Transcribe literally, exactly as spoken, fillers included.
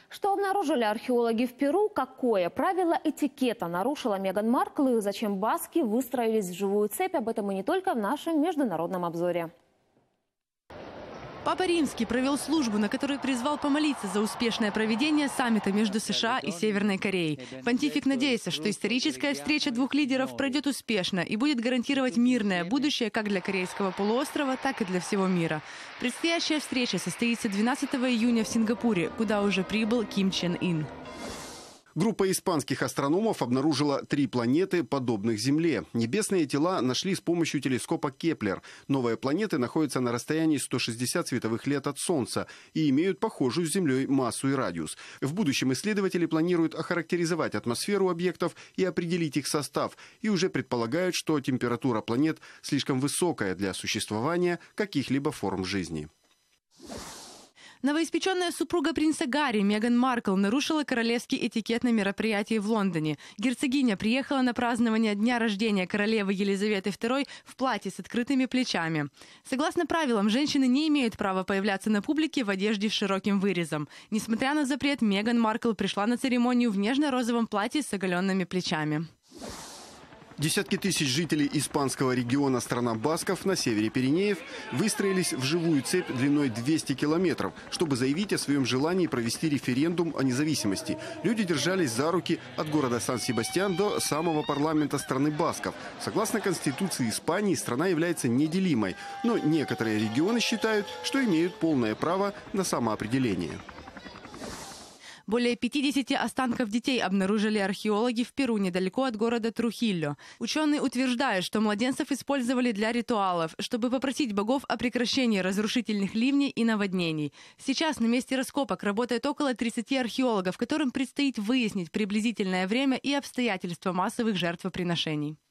Что обнаружили археологи в Перу, какое правило этикета нарушила Меган Маркл и зачем баски выстроились в живую цепь, об этом и не только в нашем международном обзоре. Папа Римский провел службу, на которой призвал помолиться за успешное проведение саммита между США и Северной Кореей. Понтифик надеется, что историческая встреча двух лидеров пройдет успешно и будет гарантировать мирное будущее как для Корейского полуострова, так и для всего мира. Предстоящая встреча состоится двенадцатого июня в Сингапуре, куда уже прибыл Ким Чен Ын. Группа испанских астрономов обнаружила три планеты, подобных Земле. Небесные тела нашли с помощью телескопа Кеплер. Новые планеты находятся на расстоянии сто шестьдесят световых лет от Солнца и имеют похожую с Землей массу и радиус. В будущем исследователи планируют охарактеризовать атмосферу объектов и определить их состав. И уже предполагают, что температура планет слишком высокая для существования каких-либо форм жизни. Новоиспеченная супруга принца Гарри Меган Маркл нарушила королевский этикет на мероприятии в Лондоне. Герцогиня приехала на празднование дня рождения королевы Елизаветы второй в платье с открытыми плечами. Согласно правилам, женщины не имеют права появляться на публике в одежде с широким вырезом. Несмотря на запрет, Меган Маркл пришла на церемонию в нежно-розовом платье с оголенными плечами. Десятки тысяч жителей испанского региона страна Басков на севере Пиренеев выстроились в живую цепь длиной двести километров, чтобы заявить о своем желании провести референдум о независимости. Люди держались за руки от города Сан-Себастьян до самого парламента страны Басков. Согласно Конституции Испании, страна является неделимой, но некоторые регионы считают, что имеют полное право на самоопределение. Более пятидесяти останков детей обнаружили археологи в Перу, недалеко от города Трухильо. Ученые утверждают, что младенцев использовали для ритуалов, чтобы попросить богов о прекращении разрушительных ливней и наводнений. Сейчас на месте раскопок работает около тридцати археологов, которым предстоит выяснить приблизительное время и обстоятельства массовых жертвоприношений.